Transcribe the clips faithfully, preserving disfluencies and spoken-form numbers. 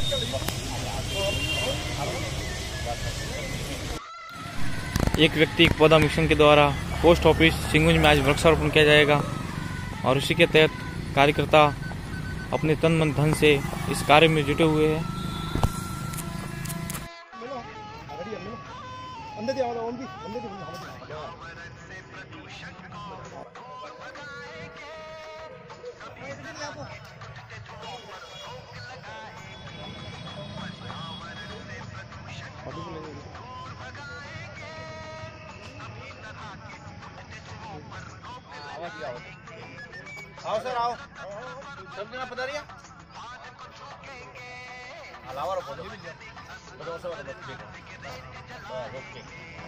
एक व्यक्ति एक पौधा मिशन के द्वारा पोस्ट ऑफिस सिंगुंज में आज वृक्षारोपण किया जाएगा और इसी के तहत कार्यकर्ता अपने तन मन धन से इस कार्य में जुटे हुए हैं। आओ सर आओ सब जना पता रही अलावा रो फोन भी बताओ सब बस ओके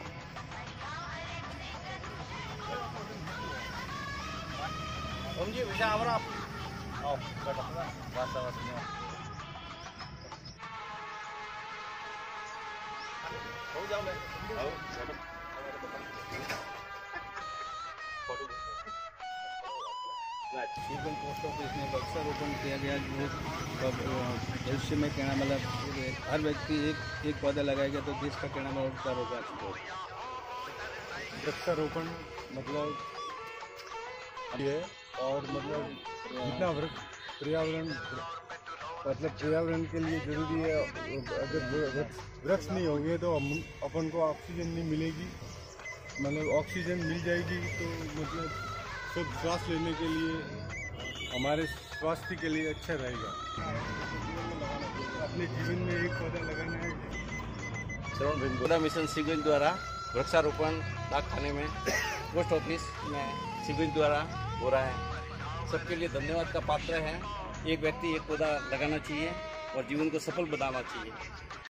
हम जी विषय आवरा आओ बैठो बस बस हो जाओ मैं आओ सीगुंज पोस्ट ऑफिस में वृक्षारोपण किया गया जो भविष्य में कहना मतलब हर व्यक्ति एक एक पौधा लगाएगा तो देश का कहना मतलब होगा। वृक्षारोपण मतलब ये और मतलब जितना वृक्ष पर्यावरण मतलब पर्यावरण के लिए जरूरी है। अगर वृक्ष नहीं होंगे तो हम अपन को ऑक्सीजन नहीं मिलेगी, मतलब ऑक्सीजन मिल जाएगी तो मतलब शुद्ध श्वास लेने के लिए हमारे स्वास्थ्य के लिए अच्छा रहेगा। अपने जीवन में एक पौधा लगाना है। पौधा मिशन सिंगुंज द्वारा वृक्षारोपण डाकखाने में पोस्ट ऑफिस में सिंगुंज द्वारा हो रहा है। सबके लिए धन्यवाद का पात्र है। एक व्यक्ति एक पौधा लगाना चाहिए और जीवन को सफल बनाना चाहिए।